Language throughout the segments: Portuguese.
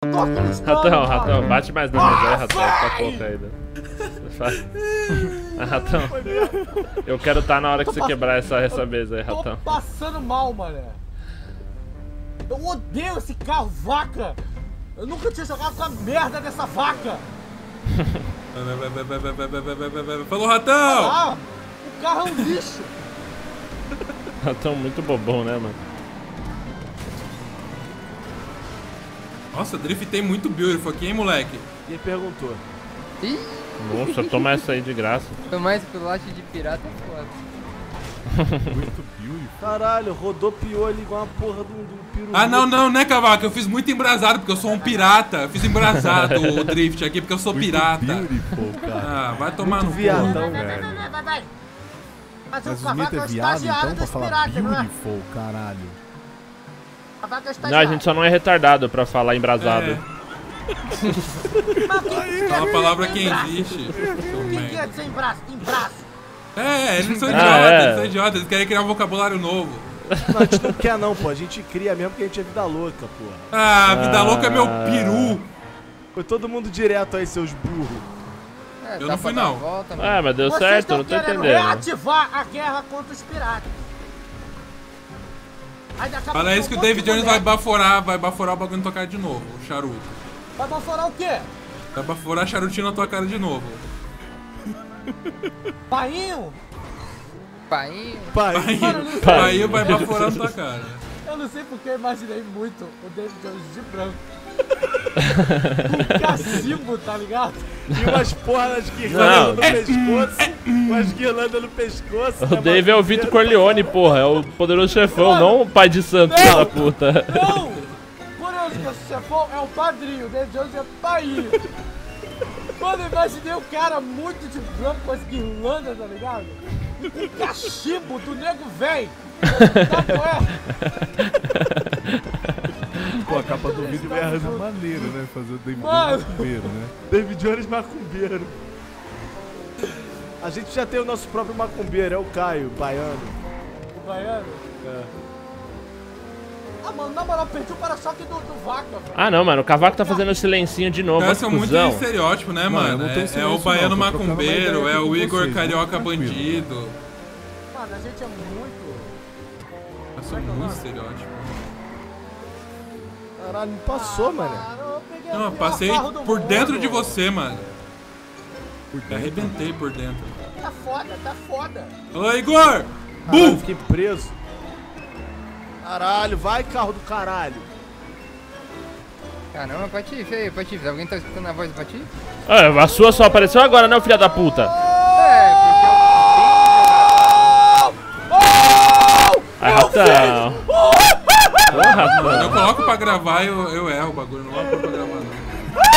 Ratão, bate mais na mesa aí, Ratão, tá pouco ainda. Ratão, eu quero estar na hora que você quebrar essa mesa aí, Ratão. Tô passando mal, mané. Eu odeio esse carro, vaca. Eu nunca tinha jogado com a merda dessa vaca. Falou, Ratão! Ah, o carro é um lixo. Ratão muito bobão, né, mano? Nossa, driftei muito beautiful aqui, hein, moleque? Quem perguntou? Ih, Nossa, toma essa aí de graça. tomar esse pilote de pirata é foda. Muito beautiful. Caralho, rodopiou ali igual uma porra do peru. Ah, não, né, Cavaco? Eu fiz muito embrasado, porque eu sou um pirata. Eu fiz embrasado o drift aqui, porque eu sou pirata. Beautiful, cara. Ah, vai tomar no cu. Viadão, velho. Vai. Mas o Smith é viado, então, pra falar beautiful, caralho. Não, a gente só não é retardado pra falar embrasado. É uma palavra que existe. O que é dizer em braço? Eles são idiotas, eles querem criar um vocabulário novo. Não, a gente não quer não, pô. A gente cria mesmo porque a gente é vida louca, pô. Ah, vida louca é meu peru. Foi todo mundo direto aí, seus burros. Eu não fui, não. Mas deu certo, eu não tô entendendo. Reativar a guerra contra os piratas. Fala isso que o David Jones vai baforar o bagulho na tua cara de novo, o charuto. Vai baforar o quê? Vai baforar charutinho na tua cara de novo. Painho? Painho? Painho vai baforar na tua cara. Eu não sei porque eu imaginei muito o David Jones de branco. Um cachimbo, tá ligado? E umas porras guirlandas no pescoço. Umas guirlandas no pescoço. O Dave é o Vitor Corleone, porra. É o poderoso chefão, não o pai de santo, filho da puta. Não! O poderoso chefão é o padrinho. O David Jones é o pai. Mano, eu imaginei o cara muito de branco com as guirlandas, tá ligado? E com cachimbo do nego véi. Pô, a capa do vídeo é maneiro, né? Fazer o David Jones macumbeiro, né? David Jones macumbeiro. A gente já tem o nosso próprio macumbeiro, é o Caio, baiano. O baiano? É. Ah, mano, na moral, perdi o para-choque do vaca, velho. Ah, não, mano, o Cavaco tá fazendo o silencinho de novo. Esse é muito estereótipo, né, mano? É o baiano macumbeiro, é o Igor carioca bandido. Mano, a gente é muito... Nossa, muito estereótipo. Caralho, me passou, mano. Não, eu passei por dentro de você, mano. Me arrebentei por dentro. Tá foda. Ô, Igor! Bum! Fiquei preso. Caralho, vai, carro do caralho. Caramba, Patife, alguém tá escutando a voz do Patife? A sua só apareceu agora, né, filha da puta? Ratão. Quando eu coloco pra gravar, eu erro o bagulho. Não coloco pra gravar, não.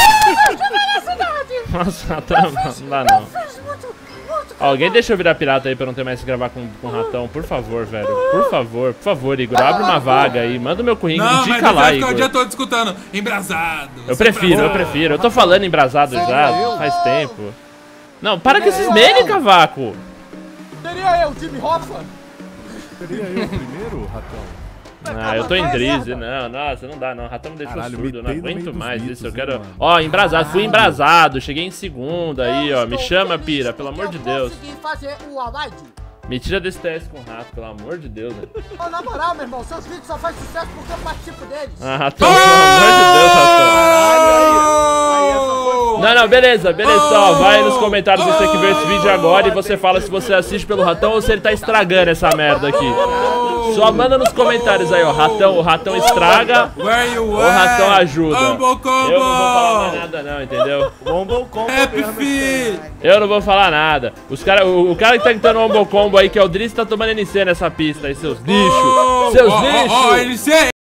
Nossa, Ratão, não dá não. Alguém deixa eu virar pirata aí pra eu não ter mais que gravar com Ratão, por favor, velho. Por favor, Igor, abre uma vaga aí, manda o meu currículo, indica lá, Igor. Não, mas o dia todo escutando, embrasado. Eu prefiro, eu tô falando embrasado já, faz tempo. Não, para com esses memes, Cavaco. Seria eu, Jimmy Hoffa? Seria eu primeiro, Ratão? Ah, eu tô em Drizzy, não, nossa, não dá não, Ratão me deixou surdo, eu não aguento mais isso, eu quero... Ó, embrasado, fui embrasado, cheguei em segunda aí, ó, me chama, pira, pelo amor de Deus. Me tira desse teste com o rato, pelo amor de Deus, velho. Ô, na moral, meu irmão, seus vídeos só fazem sucesso porque eu participo deles. Ah, Ratão, pelo amor de Deus, Ratão. Não, beleza, ó, vai nos comentários você que viu esse vídeo agora e você fala se você assiste pelo Ratão ou se ele tá estragando essa merda aqui. Só manda nos comentários aí, ó, o Ratão estraga ou o Ratão ajuda. Eu não vou falar mais nada não, entendeu? Eu não vou falar nada. O cara que tá gritando Ombo Combo aí, que é o Drizzy, tá tomando NC nessa pista aí, seus lixos. Seus lixos.